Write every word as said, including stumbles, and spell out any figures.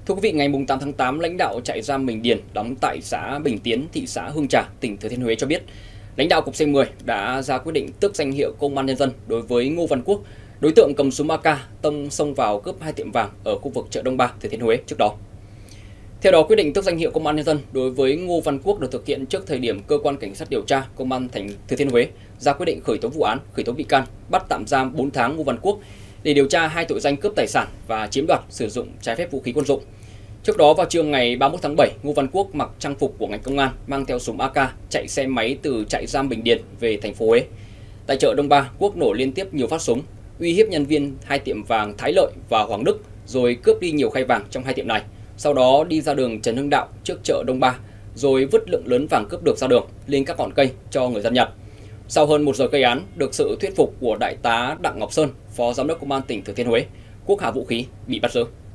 Thưa quý vị, ngày tám tháng tám, lãnh đạo trại giam Bình Điền đóng tại xã Bình Tiến, thị xã Hương Trà, tỉnh Thừa Thiên Huế cho biết, lãnh đạo cục C mười đã ra quyết định tước danh hiệu Công an Nhân dân đối với Ngô Văn Quốc, đối tượng cầm súng a ca tông xông vào cướp hai tiệm vàng ở khu vực chợ Đông Ba, Thừa Thiên Huế trước đó. Theo đó, quyết định tước danh hiệu Công an Nhân dân đối với Ngô Văn Quốc được thực hiện trước thời điểm cơ quan cảnh sát điều tra Công an thành Thừa Thiên Huế ra quyết định khởi tố vụ án, khởi tố bị can, bắt tạm giam bốn tháng Ngô Văn Quốc để điều tra hai tội danh cướp tài sản và chiếm đoạt sử dụng trái phép vũ khí quân dụng. Trước đó, vào trưa ngày ba mươi mốt tháng bảy, Ngô Văn Quốc mặc trang phục của ngành công an, mang theo súng a ca, chạy xe máy từ trại giam Bình Điền về thành phố Huế. Tại chợ Đông Ba, Quốc nổ liên tiếp nhiều phát súng, uy hiếp nhân viên hai tiệm vàng Thái Lợi và Hoàng Đức, rồi cướp đi nhiều khay vàng trong hai tiệm này. Sau đó đi ra đường Trần Hưng Đạo trước chợ Đông Ba, rồi vứt lượng lớn vàng cướp được ra đường lên các ngọn cây cho người dân nhặt. Sau hơn một giờ gây án, được sự thuyết phục của đại tá Đặng Ngọc Sơn, phó giám đốc công an tỉnh Thừa Thiên Huế, Quốc hạ vũ khí bị bắt giữ.